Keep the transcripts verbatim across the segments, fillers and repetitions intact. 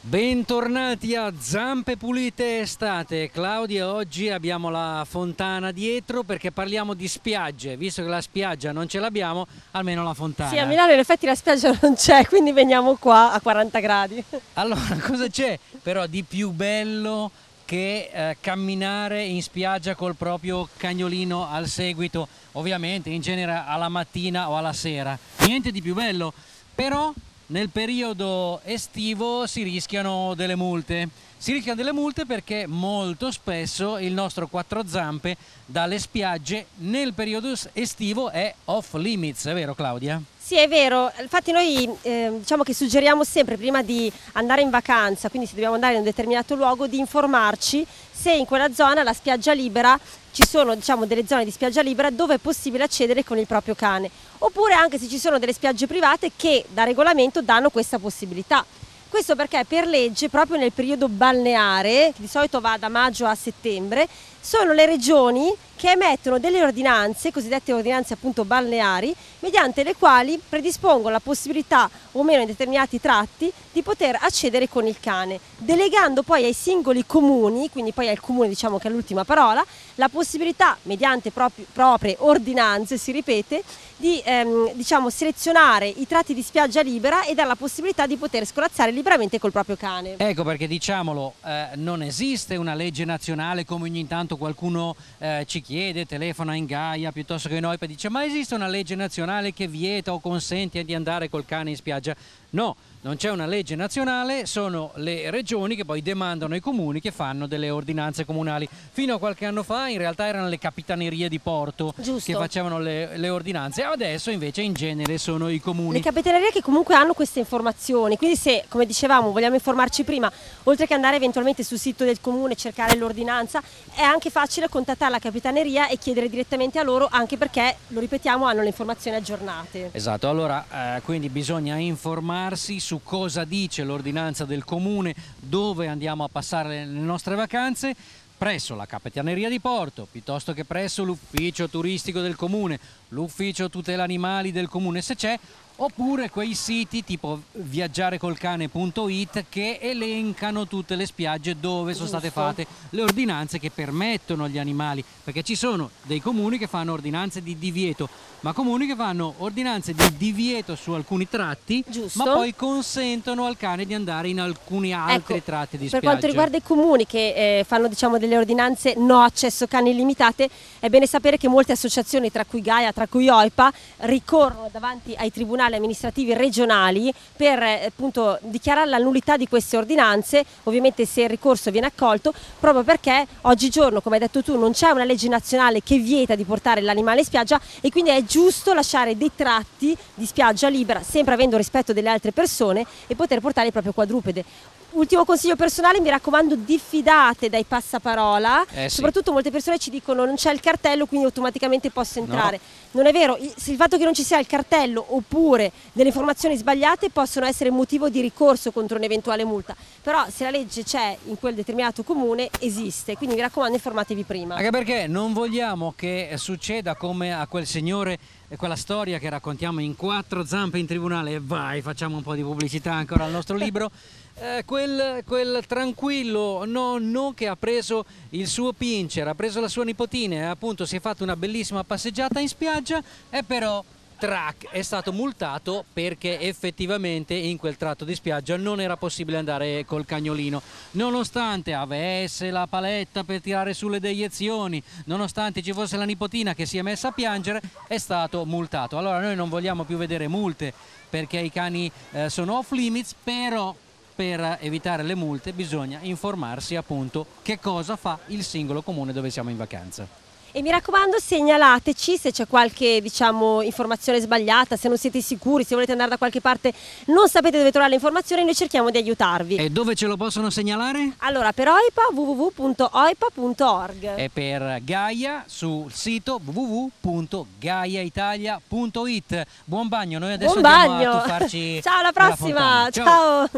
Bentornati a Zampe Pulite Estate. Claudia, oggi abbiamo la fontana dietro perché parliamo di spiagge. Visto che la spiaggia non ce l'abbiamo, almeno la fontana. Sì, a Milano in effetti la spiaggia non c'è, quindi veniamo qua a quaranta gradi. Allora, cosa c'è però di più bello che eh, camminare in spiaggia col proprio cagnolino al seguito? Ovviamente in genere alla mattina o alla sera. Niente di più bello, però nel periodo estivo si rischiano delle multe. Si rischiano delle multe perché molto spesso il nostro quattro zampe dalle spiagge nel periodo estivo è off limits, è vero Claudia? Sì, è vero, infatti noi eh, diciamo che suggeriamo sempre prima di andare in vacanza, quindi se dobbiamo andare in un determinato luogo, di informarci se in quella zona la spiaggia libera, ci sono diciamo delle zone di spiaggia libera dove è possibile accedere con il proprio cane, oppure anche se ci sono delle spiagge private che da regolamento danno questa possibilità. Questo perché per legge proprio nel periodo balneare, che di solito va da maggio a settembre, sono le regioni che emettono delle ordinanze, cosiddette ordinanze appunto balneari, mediante le quali predispongono la possibilità o meno in determinati tratti di poter accedere con il cane, delegando poi ai singoli comuni, quindi poi al comune diciamo che è l'ultima parola, la possibilità mediante propri, proprie ordinanze, si ripete, di ehm, diciamo selezionare i tratti di spiaggia libera e dare la possibilità di poter scorazzare liberamente col proprio cane. Ecco perché diciamolo, eh, non esiste una legge nazionale come ogni tanto qualcuno eh, ci chiede, telefona in Gaia piuttosto che in OIPA e dice ma esiste una legge nazionale che vieta o consente di andare col cane in spiaggia? No, non c'è una legge nazionale, sono le regioni che poi demandano ai comuni che fanno delle ordinanze comunali. Fino a qualche anno fa in realtà erano le capitanerie di porto Giusto. che facevano le, le ordinanze, adesso invece in genere sono i comuni. Le capitanerie che comunque hanno queste informazioni, quindi se come dicevamo vogliamo informarci prima, oltre che andare eventualmente sul sito del comune e cercare l'ordinanza, è anche facile contattare la capitaneria e chiedere direttamente a loro, anche perché, lo ripetiamo, hanno le informazioni aggiornate. Esatto, allora eh, quindi bisogna informarsi su cosa dice l'ordinanza del comune, dove andiamo a passare le nostre vacanze, presso la capitaneria di porto, piuttosto che presso l'ufficio turistico del comune, l'ufficio tutela animali del comune se c'è, oppure quei siti tipo viaggiare col cane punto it che elencano tutte le spiagge dove sono state fatte le ordinanze che permettono agli animali, perché ci sono dei comuni che fanno ordinanze di divieto, ma comuni che fanno ordinanze di divieto su alcuni tratti, Giusto. ma poi consentono al cane di andare in alcuni altri ecco, tratti di per spiaggia. quanto riguarda i comuni che eh, fanno diciamo delle ordinanze no accesso cani illimitate, è bene sapere che molte associazioni, tra cui Gaia, tra cui OIPA, ricorrono davanti ai tribunali amministrativi regionali per eh, appunto dichiarare la nullità di queste ordinanze, ovviamente se il ricorso viene accolto, proprio perché oggigiorno, come hai detto tu, non c'è una legge nazionale che vieta di portare l'animale in spiaggia e quindi è giusto lasciare dei tratti di spiaggia libera, sempre avendo rispetto delle altre persone, e poter portare il proprio quadrupede. Ultimo consiglio personale, mi raccomando, diffidate dai passaparola, eh sì. Soprattutto molte persone ci dicono non c'è il cartello quindi automaticamente posso entrare. No. Non è vero, il, il fatto che non ci sia il cartello oppure delle informazioni sbagliate possono essere motivo di ricorso contro un'eventuale multa, però se la legge c'è in quel determinato comune esiste, quindi mi raccomando informatevi prima. Anche perché non vogliamo che succeda come a quel signore, quella storia che raccontiamo in Quattro Zampe in Tribunale, e vai, facciamo un po' di pubblicità ancora al nostro libro, eh, quel, quel tranquillo nonno che ha preso il suo pincher, ha preso la sua nipotina e appunto si è fatto una bellissima passeggiata in spiaggia e però track, è stato multato perché effettivamente in quel tratto di spiaggia non era possibile andare col cagnolino, nonostante avesse la paletta per tirare sulle deiezioni, nonostante ci fosse la nipotina che si è messa a piangere, è stato multato. Allora noi non vogliamo più vedere multe perché i cani eh, sono off limits, però per evitare le multe bisogna informarsi appunto che cosa fa il singolo comune dove siamo in vacanza. E mi raccomando, segnalateci se c'è qualche diciamo informazione sbagliata, se non siete sicuri, se volete andare da qualche parte non sapete dove trovare le informazioni, noi cerchiamo di aiutarvi. E dove ce lo possono segnalare? Allora, per OIPA w w w punto oipa punto org e per Gaia sul sito w w w punto gaia italia punto it. Buon bagno, noi adesso Buon andiamo bagno. a tuffarci. Ciao, alla prossima, ciao. Ciao.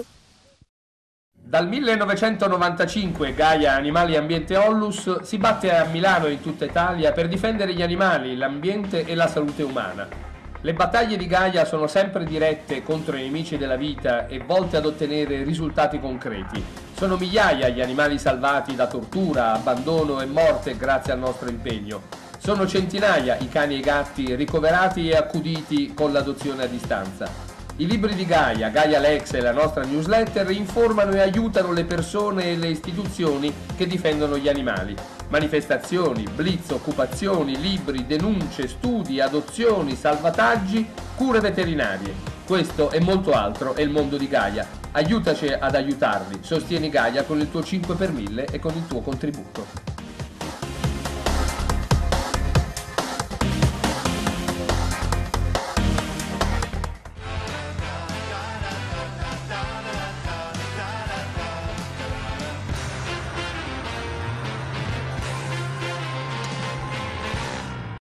Dal millenovecentonovantacinque Gaia Animali e Ambiente Onlus si batte a Milano e in tutta Italia per difendere gli animali, l'ambiente e la salute umana. Le battaglie di Gaia sono sempre dirette contro i nemici della vita e volte ad ottenere risultati concreti. Sono migliaia gli animali salvati da tortura, abbandono e morte grazie al nostro impegno. Sono centinaia i cani e i gatti ricoverati e accuditi con l'adozione a distanza. I libri di Gaia, Gaia Lex e la nostra newsletter informano e aiutano le persone e le istituzioni che difendono gli animali. Manifestazioni, blitz, occupazioni, libri, denunce, studi, adozioni, salvataggi, cure veterinarie. Questo e molto altro è il mondo di Gaia. Aiutaci ad aiutarli. Sostieni Gaia con il tuo cinque per mille e con il tuo contributo.